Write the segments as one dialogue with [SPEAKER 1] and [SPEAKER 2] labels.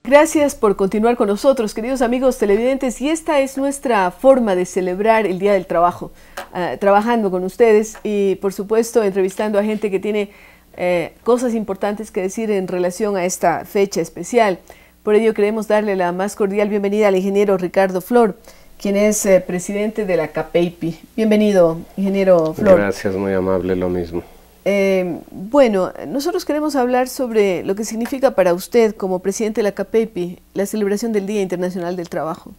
[SPEAKER 1] Gracias por continuar con nosotros, queridos amigos televidentes, y esta es nuestra forma de celebrar el Día del Trabajo, trabajando con ustedes y por supuesto entrevistando a gente que tiene cosas importantes que decir en relación a esta fecha especial. Por ello queremos darle la más cordial bienvenida al ingeniero Ricardo Flor, quien es presidente de la CAPEIPI. Bienvenido, ingeniero Flor.
[SPEAKER 2] Gracias, muy amable, lo mismo.
[SPEAKER 1] Bueno, nosotros queremos hablar sobre lo que significa para usted como presidente de la CAPEIPI la celebración del Día Internacional del Trabajo.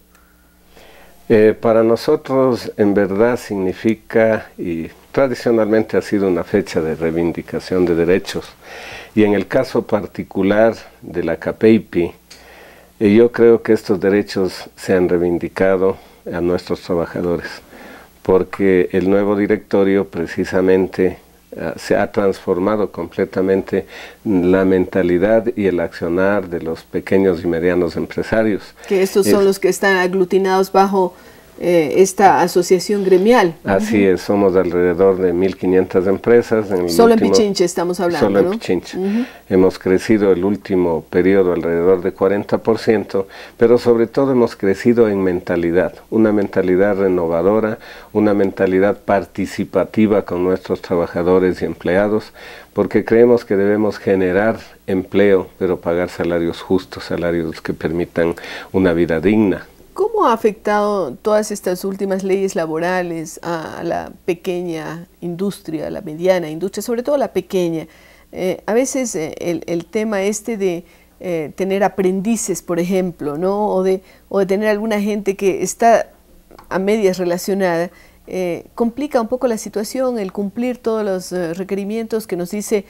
[SPEAKER 2] Para nosotros en verdad significa, y tradicionalmente ha sido una fecha de reivindicación de derechos, y en el caso particular de la CAPEIPI, yo creo que estos derechos se han reivindicado a nuestros trabajadores, porque el nuevo directorio precisamente se ha transformado completamente la mentalidad y el accionar de los pequeños y medianos empresarios. Que estos
[SPEAKER 1] son los que están aglutinados bajo esta asociación gremial.
[SPEAKER 2] Así es, somos alrededor de 1.500 empresas.
[SPEAKER 1] Solo en Pichincha estamos hablando,
[SPEAKER 2] Solo
[SPEAKER 1] ¿no?
[SPEAKER 2] en Pichincha. Hemos crecido el último periodo alrededor de 40%, pero sobre todo hemos crecido en mentalidad, una mentalidad renovadora, una mentalidad participativa con nuestros trabajadores y empleados, porque creemos que debemos generar empleo, pero pagar salarios justos, salarios que permitan una vida digna.
[SPEAKER 1] ¿Cómo ha afectado todas estas últimas leyes laborales a la pequeña industria, a la mediana industria, sobre todo la pequeña? A veces el tema de tener aprendices, por ejemplo, ¿no? o de tener alguna gente que está a medias relacionada, complica un poco la situación, el cumplir todos los requerimientos que nos dice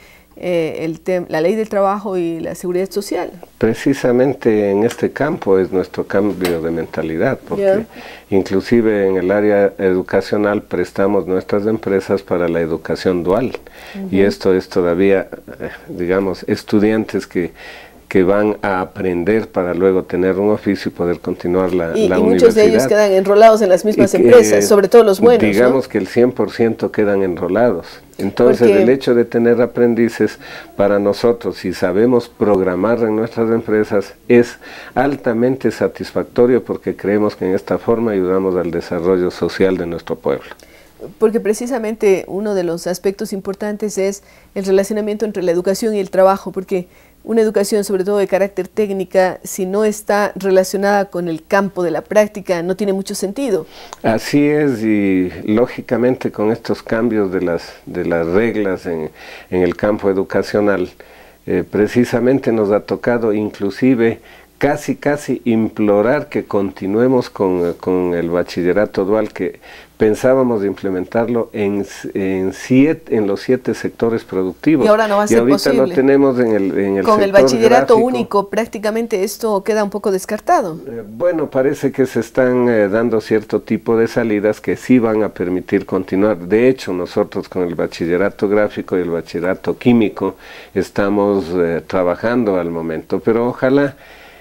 [SPEAKER 1] la ley del trabajo y la seguridad social.
[SPEAKER 2] Precisamente en este campo es nuestro cambio de mentalidad, porque inclusive en el área educacional prestamos nuestras empresas para la educación dual, y esto es todavía, digamos, estudiantes que van a aprender para luego tener un oficio y poder continuar la universidad. Y
[SPEAKER 1] muchos de ellos quedan enrolados en las mismas empresas, sobre todo los buenos,
[SPEAKER 2] digamos,
[SPEAKER 1] ¿no?
[SPEAKER 2] Que el 100% quedan enrolados. Entonces el hecho de tener aprendices para nosotros, si sabemos programar en nuestras empresas, es altamente satisfactorio, porque creemos que en esta forma ayudamos al desarrollo social de nuestro pueblo.
[SPEAKER 1] Porque precisamente uno de los aspectos importantes es el relacionamiento entre la educación y el trabajo, porque una educación sobre todo de carácter técnica, si no está relacionada con el campo de la práctica, no tiene mucho sentido.
[SPEAKER 2] Así es, y lógicamente con estos cambios de las reglas en el campo educacional, precisamente nos ha tocado inclusive casi implorar que continuemos con el bachillerato dual, que pensábamos implementarlo en los 7 sectores productivos.
[SPEAKER 1] Y ahora no va a ser posible.
[SPEAKER 2] Y ahorita lo tenemos en el
[SPEAKER 1] con
[SPEAKER 2] sector
[SPEAKER 1] el bachillerato
[SPEAKER 2] gráfico
[SPEAKER 1] único, prácticamente esto queda un poco descartado.
[SPEAKER 2] Bueno, parece que se están dando cierto tipo de salidas que sí van a permitir continuar. De hecho, nosotros con el bachillerato gráfico y el bachillerato químico estamos trabajando al momento, pero ojalá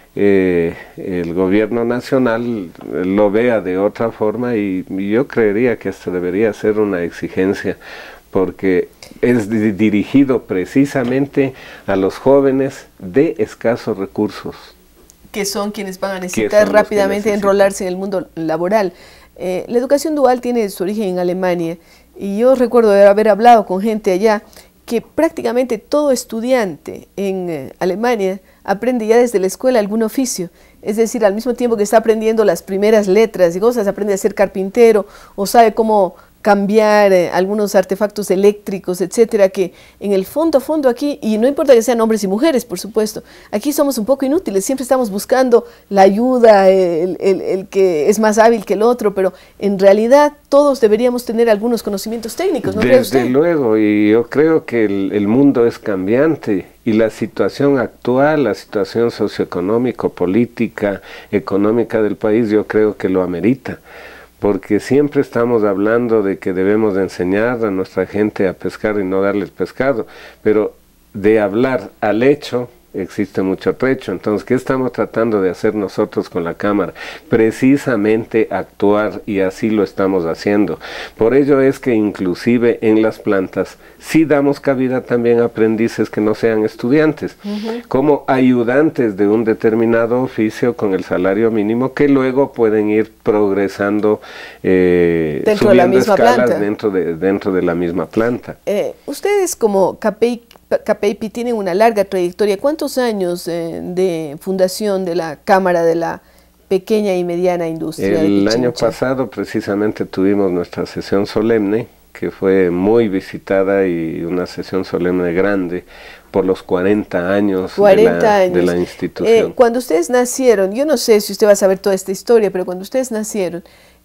[SPEAKER 2] el gobierno nacional lo vea de otra forma, y yo creería que esto debería ser una exigencia, porque es dirigido precisamente a los jóvenes de escasos recursos.
[SPEAKER 1] Que son quienes van a necesitar rápidamente enrolarse en el mundo laboral. La educación dual tiene su origen en Alemania, y yo recuerdo haber hablado con gente allá que prácticamente todo estudiante en Alemania aprende ya desde la escuela algún oficio, es decir, al mismo tiempo que está aprendiendo las primeras letras y cosas, aprende a ser carpintero o sabe cómo cambiar algunos artefactos eléctricos, etcétera, que en el fondo aquí, y no importa que sean hombres y mujeres, por supuesto, aquí somos un poco inútiles, siempre estamos buscando la ayuda, el que es más hábil que el otro, pero en realidad todos deberíamos tener algunos conocimientos técnicos, ¿no cree usted?
[SPEAKER 2] Desde luego, y yo creo que el mundo es cambiante, y la situación actual, la situación socioeconómica, política, económica del país, yo creo que lo amerita. Porque siempre estamos hablando de que debemos de enseñar a nuestra gente a pescar y no darles pescado, pero de hablar al hecho, existe mucho trecho. Entonces, ¿qué estamos tratando de hacer nosotros con la Cámara? Precisamente actuar, y así lo estamos haciendo. Por ello es que inclusive en las plantas sí damos cabida también a aprendices que no sean estudiantes, como ayudantes de un determinado oficio con el salario mínimo, que luego pueden ir progresando,
[SPEAKER 1] dentro de la misma planta.
[SPEAKER 2] Dentro de la misma planta.
[SPEAKER 1] Ustedes como CAPEIPI tienen una larga trayectoria. ¿Cuántos años de fundación de la Cámara de la Pequeña y Mediana Industria?
[SPEAKER 2] El año pasado precisamente tuvimos nuestra sesión solemne, que fue muy visitada, y una sesión solemne grande por los 40 años, de la institución.
[SPEAKER 1] Cuando ustedes nacieron, yo no sé si usted va a saber toda esta historia, pero cuando ustedes nacieron,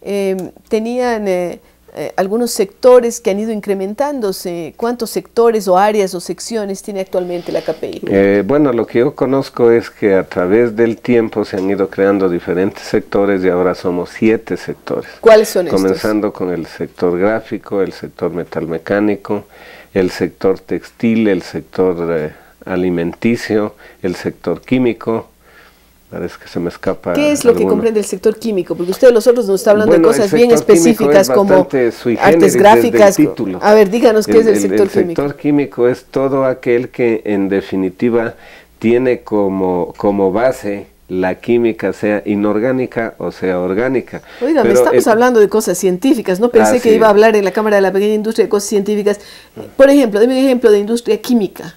[SPEAKER 1] tenían algunos sectores que han ido incrementándose. ¿Cuántos sectores o áreas o secciones tiene actualmente la CAPEIPI?
[SPEAKER 2] Bueno, lo que yo conozco es que a través del tiempo se han ido creando diferentes sectores, y ahora somos 7 sectores.
[SPEAKER 1] ¿Cuáles son estos?
[SPEAKER 2] Comenzando con el sector gráfico, el sector metalmecánico, el sector textil, el sector alimenticio, el sector químico. Parece que se me escapa.
[SPEAKER 1] ¿Qué es lo que comprende el sector químico? Porque usted de los otros nos está hablando de cosas bien específicas, como artes gráficas. A ver, díganos qué es el sector químico.
[SPEAKER 2] El sector químico es todo aquel que en definitiva tiene como base la química, sea inorgánica o sea orgánica.
[SPEAKER 1] Oiga, estamos hablando de cosas científicas, no pensé que iba a hablar en la Cámara de la Pequeña Industria de cosas científicas. Por ejemplo, deme un ejemplo de industria química.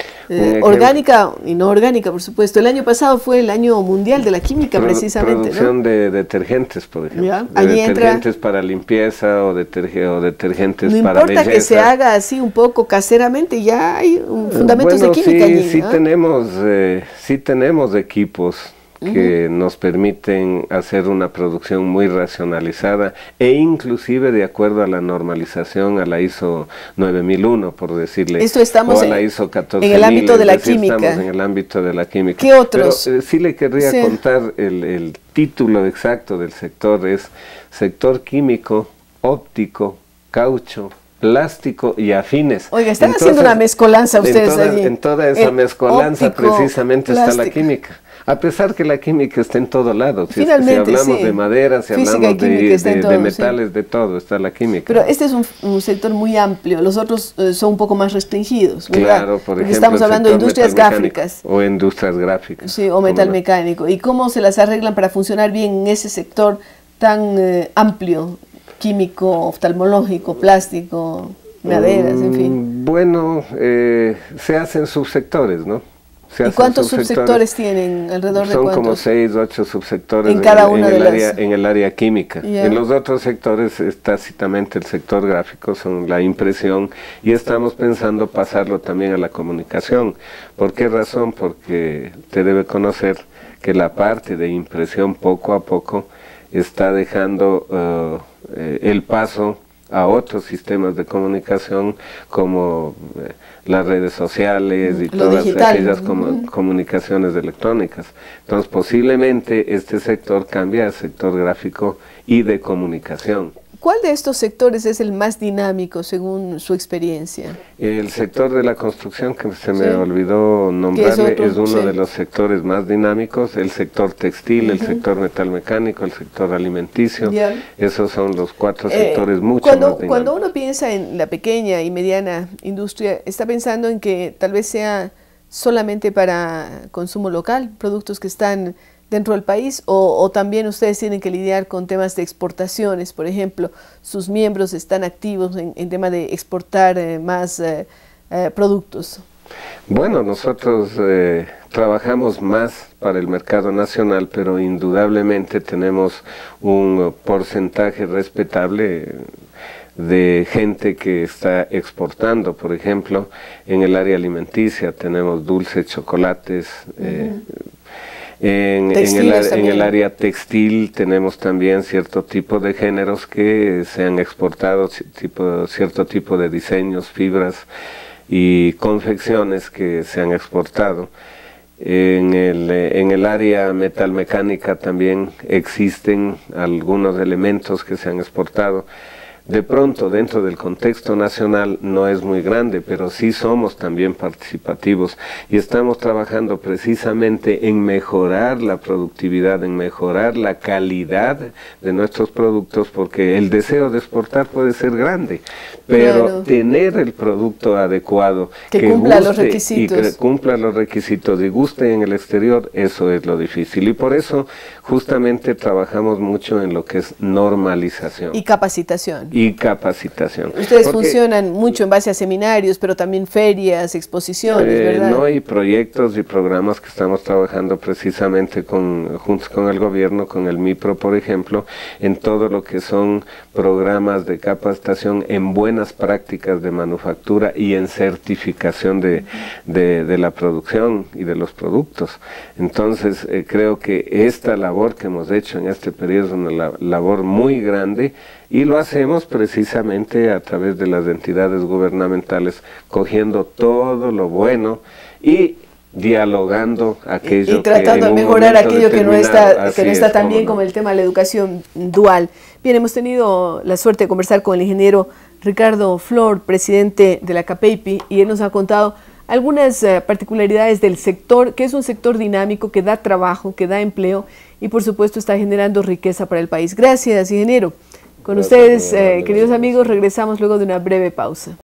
[SPEAKER 1] Orgánica y no orgánica, por supuesto. El año pasado fue el año mundial de la química, precisamente.
[SPEAKER 2] Producción, ¿no?, de detergentes, por ejemplo. Detergentes para limpieza o detergentes
[SPEAKER 1] no
[SPEAKER 2] para belleza.
[SPEAKER 1] No importa que se haga así un poco caseramente, ya hay fundamentos de química allí, ¿no?
[SPEAKER 2] Sí tenemos equipos que nos permiten hacer una producción muy racionalizada, e inclusive de acuerdo a la normalización, a la ISO 9001, por decirle.
[SPEAKER 1] Esto estamos
[SPEAKER 2] o a la ISO 14000,
[SPEAKER 1] en el ámbito de la química.
[SPEAKER 2] Estamos en el ámbito de la química.
[SPEAKER 1] ¿Qué otros?
[SPEAKER 2] Pero sí le querría contar el título exacto del sector. Es sector químico, óptico, caucho, plástico y afines.
[SPEAKER 1] Oiga, están haciendo una mezcolanza ustedes allí.
[SPEAKER 2] En toda esa mezcolanza precisamente está la química. A pesar que la química está en todo lado, si hablamos de madera, si hablamos de metales, de todo, está la química.
[SPEAKER 1] Pero este es un sector muy amplio, los otros son un poco más restringidos, ¿verdad?
[SPEAKER 2] Claro, por ejemplo,
[SPEAKER 1] estamos hablando de industrias gráficas.
[SPEAKER 2] O industриas gráficas.
[SPEAKER 1] Sí, o metal mecánico. ¿Y cómo se las arreglan para funcionar bien en ese sector tan amplio, químico, oftalmológico, plástico, maderas, en fin?
[SPEAKER 2] Bueno, se hacen subsectores, ¿no?
[SPEAKER 1] ¿Y cuántos subsectores tienen? ¿Alrededor de cuántos?
[SPEAKER 2] Son como 6, 8 subsectores
[SPEAKER 1] en cada una
[SPEAKER 2] en el área química. En los otros sectores, tácitamente el sector gráfico, son la impresión, y estamos pensando pasarlo también a la comunicación. ¿Por qué razón? Porque usted debe conocer que la parte de impresión poco a poco está dejando el paso a otros sistemas de comunicación, como las redes sociales y todas aquellas comunicaciones electrónicas. Entonces posiblemente este sector cambie al sector gráfico y de comunicación.
[SPEAKER 1] ¿Cuál de estos sectores es el más dinámico según su experiencia?
[SPEAKER 2] El sector de la construcción, que se me olvidó nombrarle, es uno de los sectores más dinámicos. El sector textil, el sector metalmecánico, el sector alimenticio. Esos son los 4 sectores mucho más dinámicos.
[SPEAKER 1] Cuando uno piensa en la pequeña y mediana industria, está pensando en que tal vez sea solamente para consumo local, productos que están dentro del país, o también ustedes tienen que lidiar con temas de exportaciones. Por ejemplo, sus miembros están activos en tema de exportar más productos.
[SPEAKER 2] Bueno, nosotros trabajamos más para el mercado nacional, pero indudablemente tenemos un porcentaje respetable de gente que está exportando. Por ejemplo, en el área alimenticia tenemos dulces, chocolates. En el área textil tenemos también cierto tipo de géneros que se han exportado, cierto tipo de diseños, fibras y confecciones que se han exportado. En el área metalmecánica también existen algunos elementos que se han exportado. de pronto dentro del contexto nacional no es muy grande, pero sí somos también participativos y estamos trabajando precisamente en mejorar la productividad, en mejorar la calidad de nuestros productos, porque el deseo de exportar puede ser grande, pero
[SPEAKER 1] claro,
[SPEAKER 2] tener el producto adecuado,
[SPEAKER 1] que cumpla los requisitos.
[SPEAKER 2] Y que cumpla los requisitos y guste en el exterior, eso es lo difícil. Y por eso justamente trabajamos mucho en lo que es normalización.
[SPEAKER 1] Y capacitación.
[SPEAKER 2] Ustedes
[SPEAKER 1] funcionan mucho en base a seminarios, pero también ferias, exposiciones, ¿verdad?
[SPEAKER 2] No, hay proyectos y programas que estamos trabajando precisamente juntos con el gobierno, con el MIPRO, por ejemplo, en todo lo que son programas de capacitación en buenas prácticas de manufactura y en certificación de la producción y de los productos. Entonces, creo que esta labor que hemos hecho en este periodo es una labor muy grande, y lo hacemos precisamente a través de las entidades gubernamentales, cogiendo todo lo bueno y dialogando aquello
[SPEAKER 1] y tratando de mejorar aquello que no está tan bien,
[SPEAKER 2] ¿no?,
[SPEAKER 1] como el tema de la educación dual. Bien, hemos tenido la suerte de conversar con el ingeniero Ricardo Flor, presidente de la CAPEIPI, y él nos ha contado algunas particularidades del sector, que es un sector dinámico, que da trabajo, que da empleo y por supuesto está generando riqueza para el país. Gracias, ingeniero. Con ustedes, queridos amigos, regresamos luego de una breve pausa.